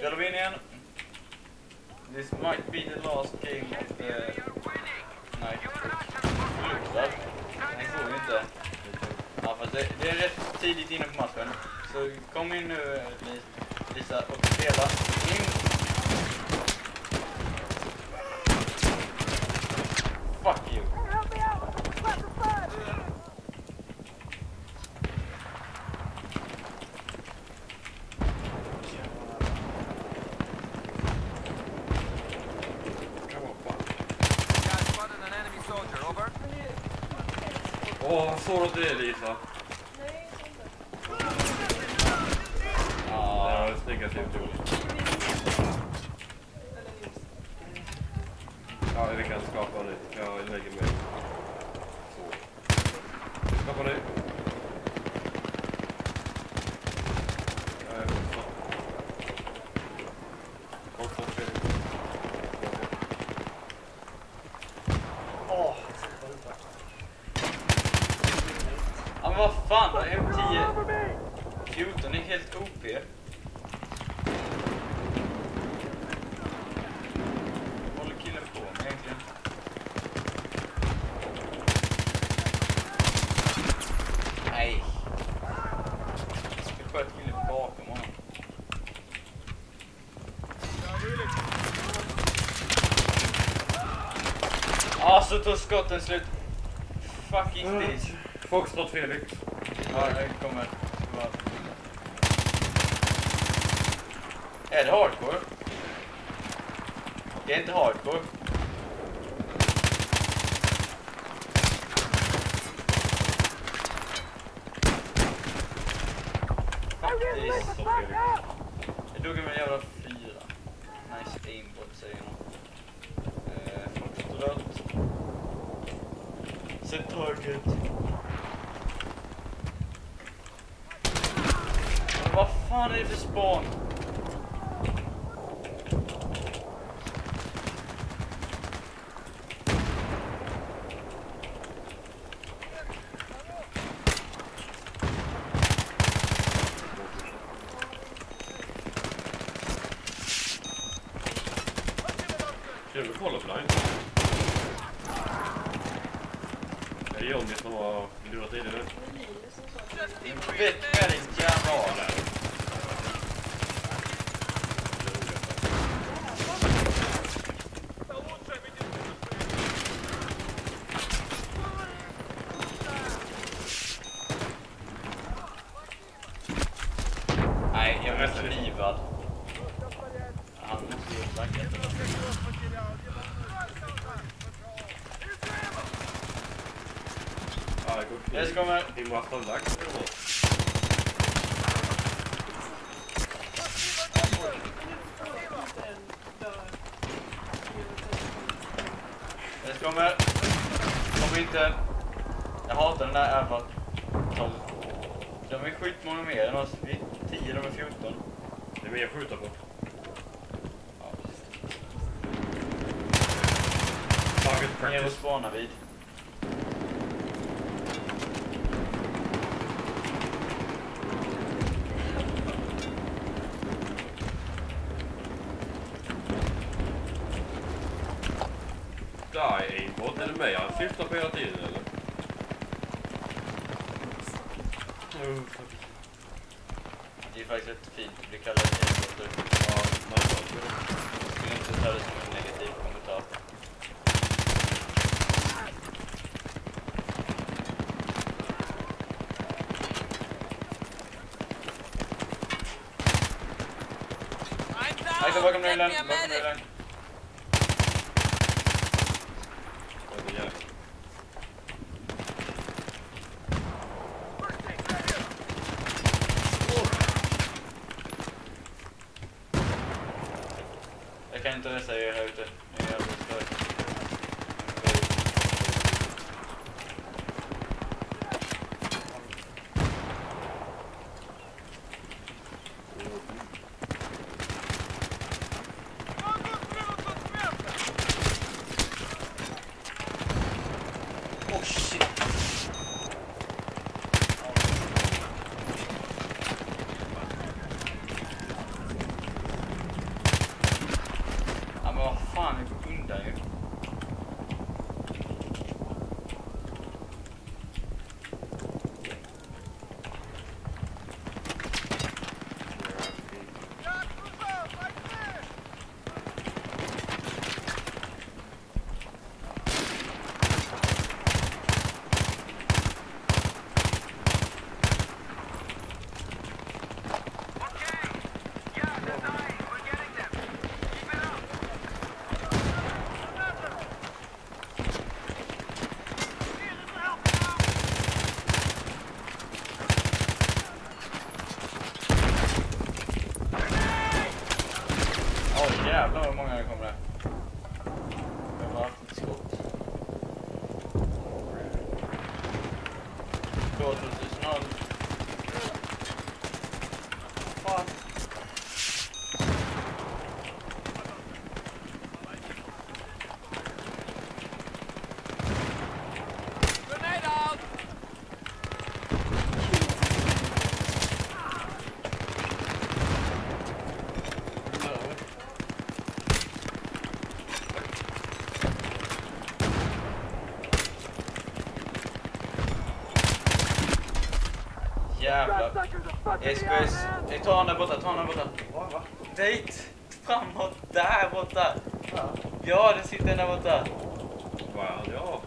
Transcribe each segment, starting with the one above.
Spelar vi in igen? This might be the last game of the night. Förlustad. Den går ju inte. Ja, fast det är rätt tidigt inne på matchen. Så kom in nu, Lisa, och spela in. Fuck you. Åh, såg du det, Lisa? Nej, inte. Ja, det var det snyggaste jag gjort. Ja, vi kan skapa nu. Jag lägger mig. Så. Skapa nu. Ja, men vad fan då? M10 14 är helt OP. Håller killen på med egentligen? Nej. Jag sköt killen bakom honom. Ja, så tog skotten slut. Fucking this. Foxtrot Felix. Ja, jag kommer. Är det hardcore? Det är inte hardcore. Faktiskt. Jag dog med en jävla 4. Nice aimbot säger någon. Foxtrot. Set target. Vad fan är det för spawn? Ska du kolla på dig? Det är Johnny som har lurat i det nu. Vet med din jävla. Nej, jag är livad. Han måste ju tacka. Jag kommer. Vi måste ha lagt. Jag kommer. Kom inte. Jag hatar den där även. De är skitmånga mer än oss. Vi är 10, de är 14. Det är mer att skjuta på. Ja, Target ner och practice. spana vid. Där är aimbot. Är det mig han syftar på hela tiden eller? Det är faktiskt rätt fint att bli kallad aimbot. Ja, nice. Jag skulle inte ta det som en negativ kommentar. Nej, bakom railen, bakom railen. Jag kan inte resa er här ute. Jag är alldeles för. Oh shit. jävlar vad många det kommer där. Det har varit ett skott. Då 2000. Fan. Jävlar. SKS. Ta han där borta, Va? Dit! Framåt, där borta! Ja, det sitter en där borta. Va? Ja.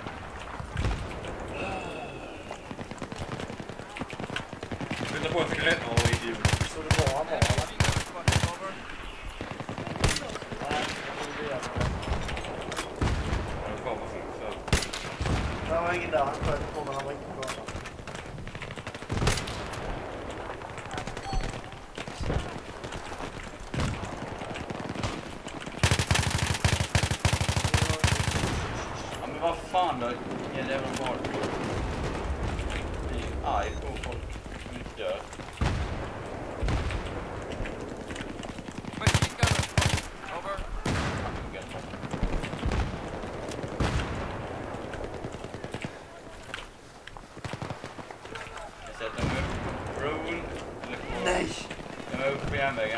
Flytta på en cigarett. Åh, idiot. Så det var han var. Jag kommer så. Det var ingen där, han sköt på men han var inte på honom. Ja, men vad fan då? En jävla barn. Blir arg på folk som inte dör. Jag sätter dem upp. Roll. Eller på. Nej! De är uppe på järnvägen.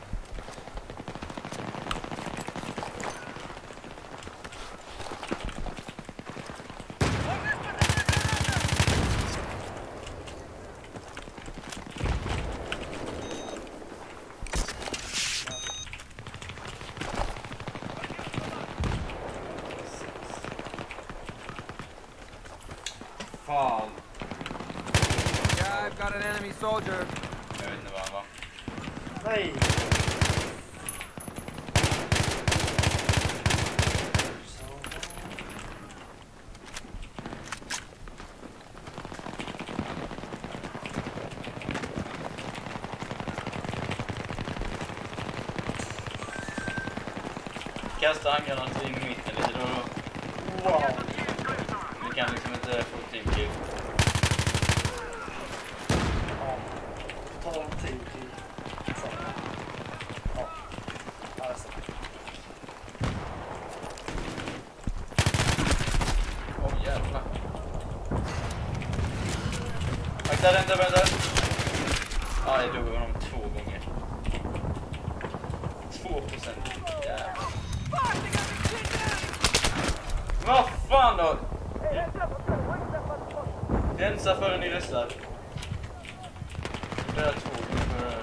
Fan. Yeah, I've got an enemy soldier. Jag vet inte vad han var. Nej! Kasta handgranater in i mitten lite då och då. Wow! Vi kan liksom inte få teamkill. Ja. 12 tid till. Så. Ja. Alltså. Åh jävlar. Akta den där. Ja, jag dog av honom 2 gånger. 2%. Jävlar. Vad fan då? Rensa förrän ni röstar. Det är 2 gånger.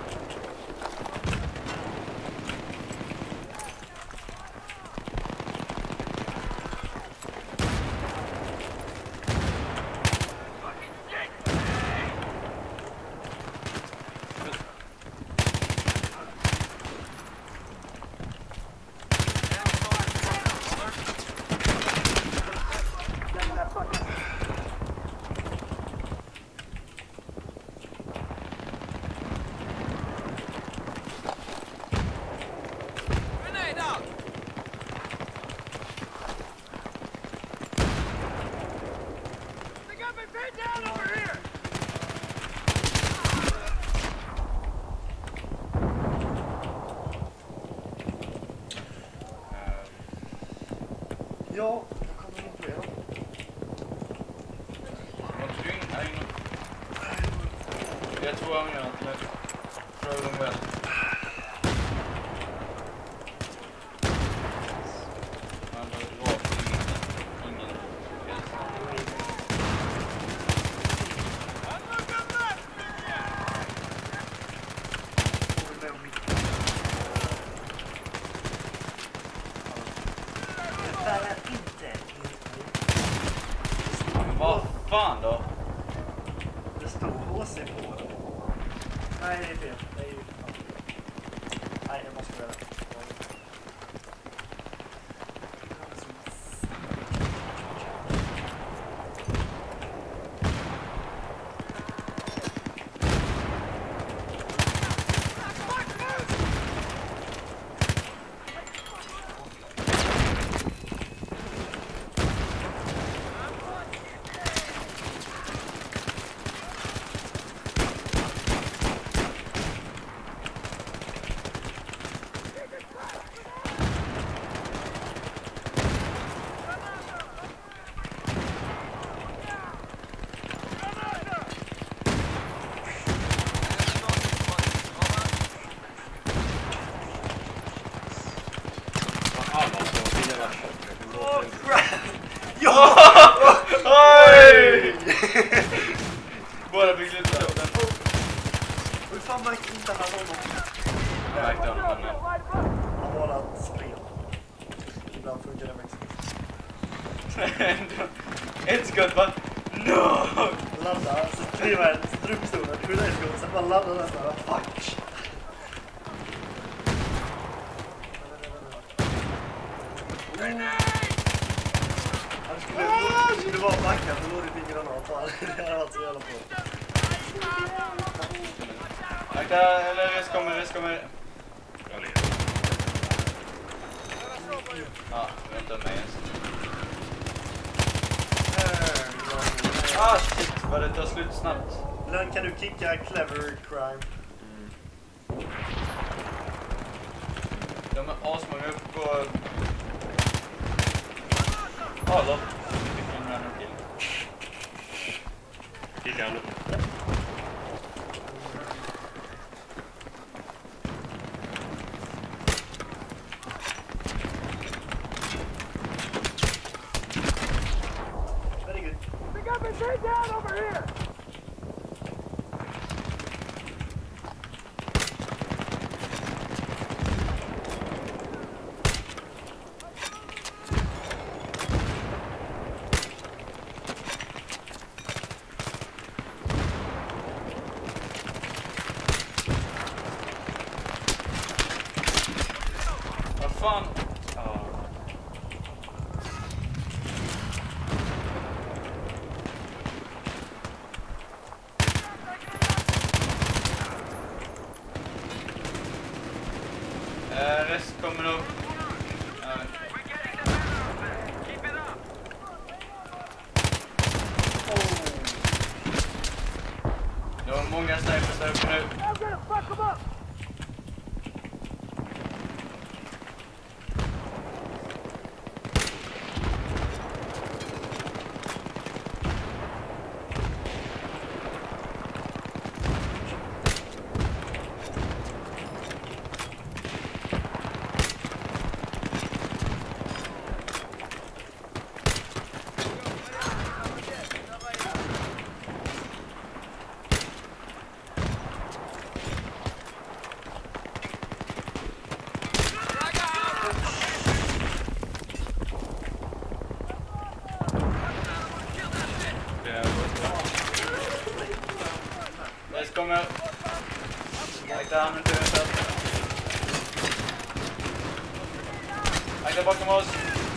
Ja, jag kommer inte med dem. Måste du in här inne? Vi har 2 avgörande nu. Throw them well. Man har rakt i mitten. Ingen Får vi med om mitt. Det där är inte Vad fan då? det står HC på det. Nej, det är fel. Det är ju... Nej, jag måste göra det. fan märkte inte han honom? Jag märkte honom. Han var att spela. Ibland funkar det faktiskt. Ett skott bara, no! Ladda, så skriver en strumpstolen, skjuta ett skott, sen bara ladda den såhär, fuck! Han skulle vara backad, då låg det en granat där. Det hade varit så jävla bra. Akta, eller res kommer. Jag lever. Ja, vänta mig ens. Ah shit, vad det tar slut snabbt. Lön, kan du kicka clever crime? De är asmånga uppe på... Hallå. Vilken random kill. Kicka han. Very good. Pick up and take down over here! Vad fan? Ja. Rest kommer nog... Det var många snipers där uppe nu. I'm gonna fuck them up! Rest kommer. Akta han inte väntat. Akta bakom oss.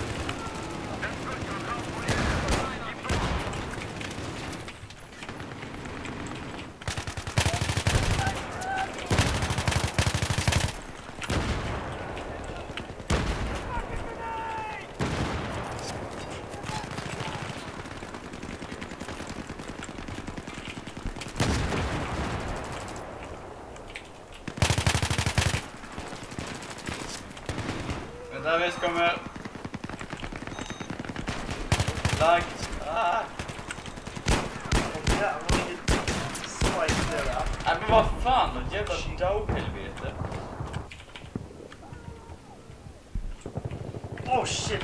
Vänta, rest kommer. Lagt. Ah. Och jävlar vilket spike det där. Nej men vad fan, något jävla dog-helvete. Oh shit!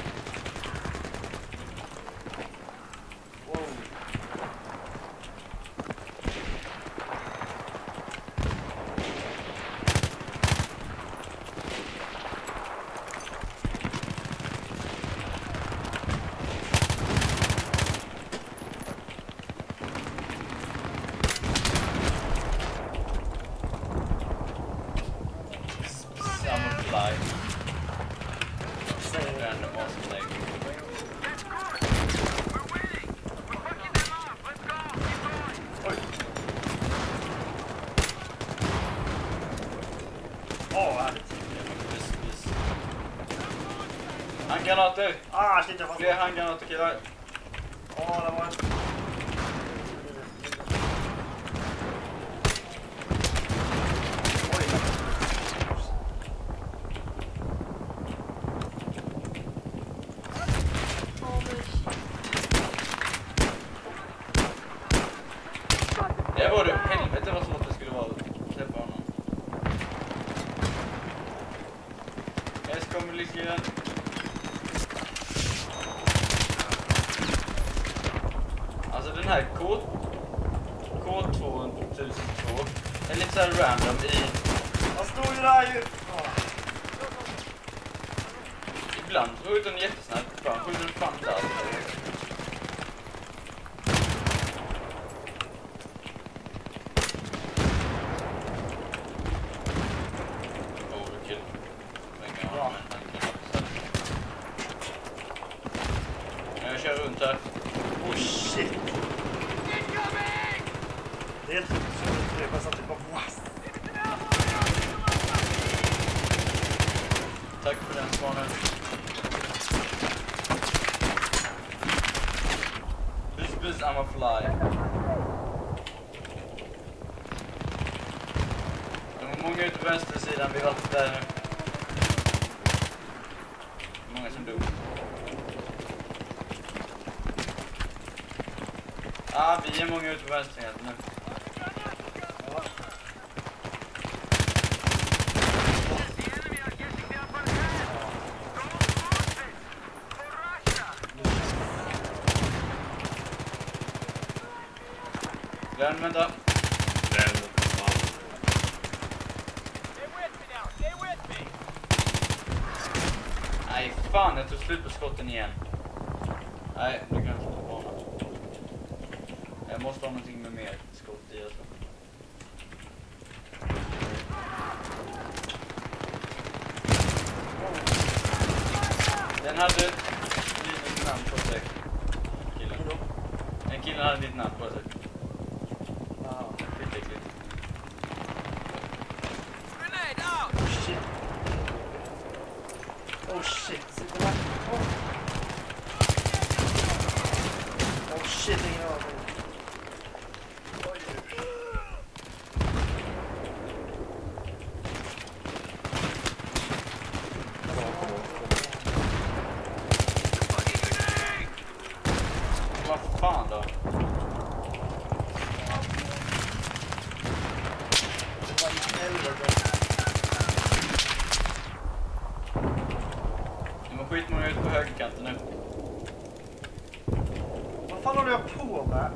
Wow. Summer fly. Säger det. Random awesome thing. Oj! Åh, härligt. Handgranater! Ah, shit, jag Fler fastnade. handgranater killar. Åh, det var en... Oj. Det var det. Helvete vad svårt det skulle vara att träffa honom. S kommer lite grann. Alltså den här K2002 Det är lite så här random i... Han står ju där ju! Ibland så skjuter den jättesnabbt. Ibland skjuter den fan inte alls. Overkill. Ja. Jag kör runt här. Oh shit! Det är helt sjukt så det är bara så att det bara... Tack för den svanen. Bus, I'm a fly. De är många ute på vänstersidan, vi har varit där nu. Många som dog. Vi är många ute på vänstersidan nu. Den, vänta. Nej, fan, jag tog slut på skotten igen. Nej, nu kan jag inte ta banan. Jag måste ha någonting med mer skott i alltså. Den hade ditt namn på sig. Killen. Den killen hade ditt namn på sig. Oh shit, sitter där. Oh shit, ingen aning. Vad fan då? Vad i helvete? Skitmånga ut på högerkanten nu. Vad fan håller jag på med?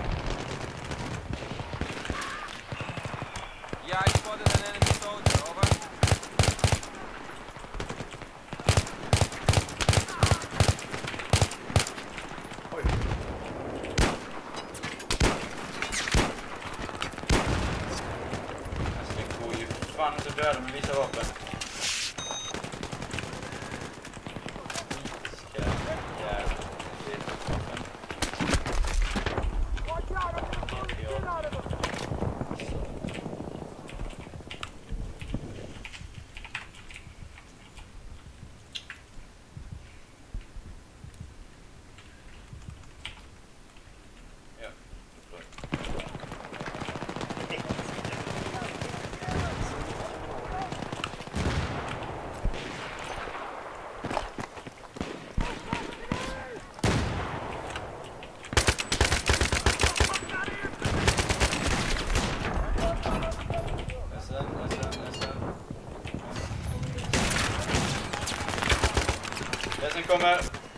Yeah, I spotted an enemy soldier, over. Oj. Jag går ju fan inte döda med vissa vapen. Sen kommer.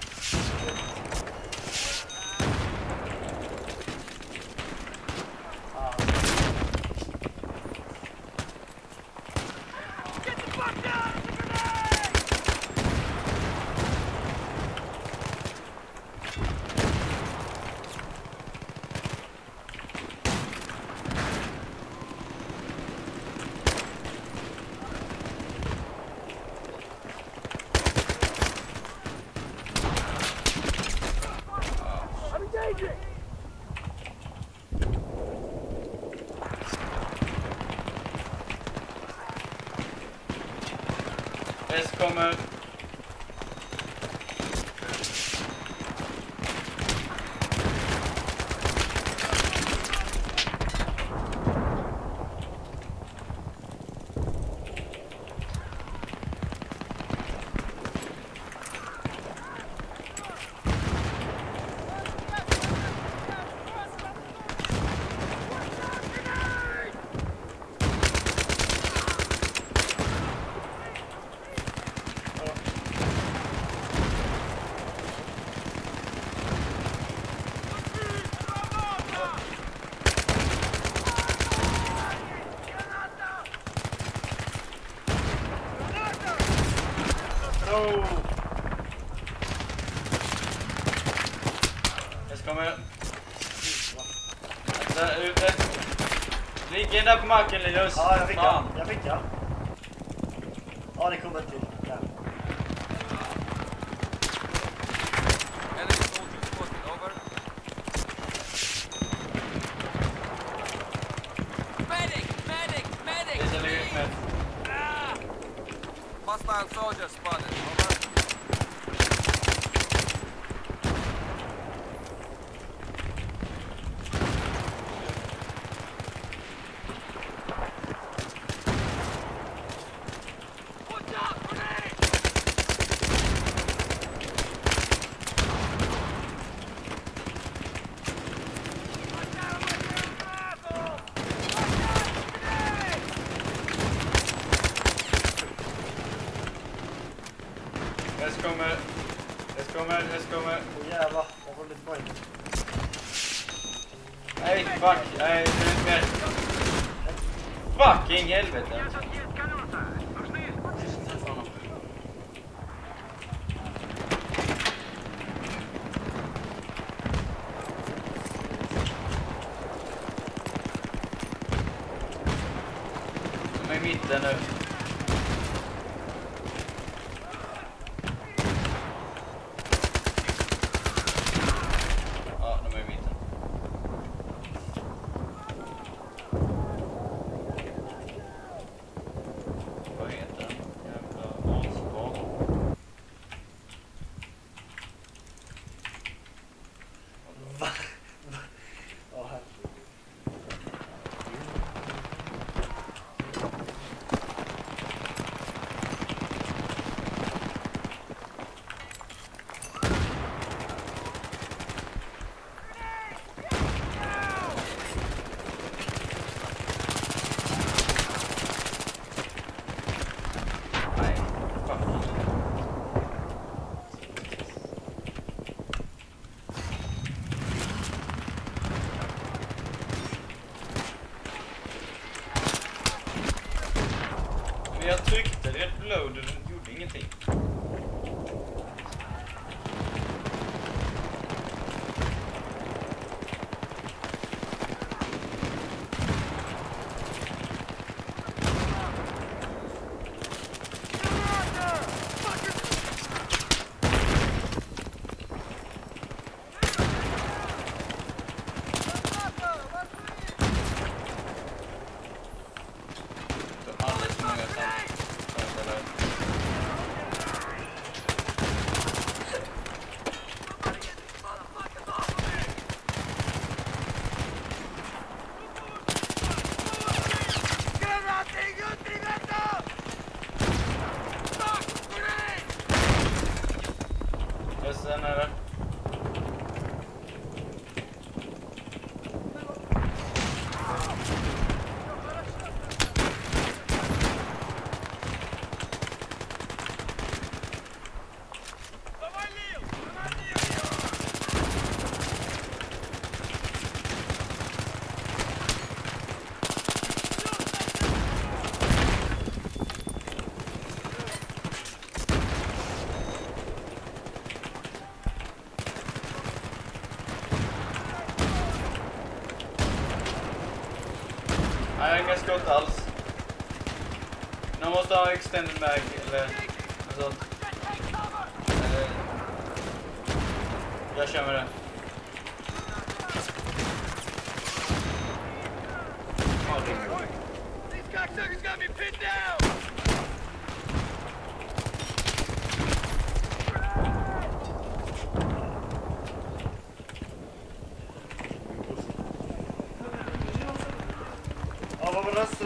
Väst kommer. Oh! Jag ska med. Där ute. Ligger där på marken, Linus. Ja, jag fick Fan. jag. Ja, det kommer till. Ja. Enemy soldier spotted. Over. Medic! Medic! Medic! Det ligger ut med. Hostile soldier spotted. Over. Jag kommer. Åh jävlar, jag var lite bra. Nej, fuck. Nej, det är inte mer. Fucking helvete. De är i mitten nu. Ja, de är i mitten. Vad heter den? Jävla asbak. Va? Ja, här. Nej, fucking. Men jag tryckte reload och den gjorde ingenting. Så alldeles för många samtal. Och sen är det. Nej, jag har inga skott alls. Jag måste ha extended mag eller något sånt. Eller... Jag kör med det. Ja, vad var röst?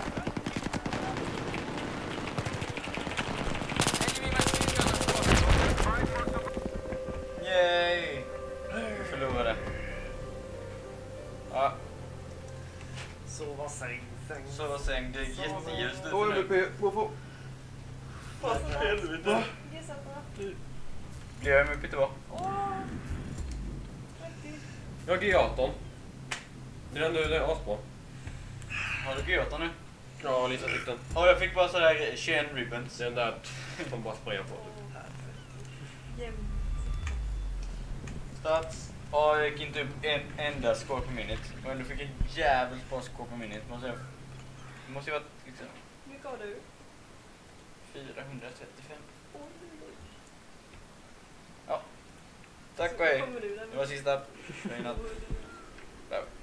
Enemy machine gun spotted. Yay! Vi förlorade. Ja, Sova säng. så var säng. Det är jätteljust ute Åh, nu. MVP. Varför? Fan, helvete. Gissa på. Blir jag MVP då? Åh! 30. Jag har G18. Det är ändå asbra. Har du G8 nu? Ja, Lisa fick den. Och jag fick bara sådär 21 ribbons. Den där som bara sprayar på. Jämnt. Stats. Ja, jag gick inte upp en enda score på minute. Men du fick en jävligt bra score på minute. Det måste ju varit liksom Hur mycket har du? 435. Oj. Ja. Tack och hej. Kommer du där? Det var sista. Bye.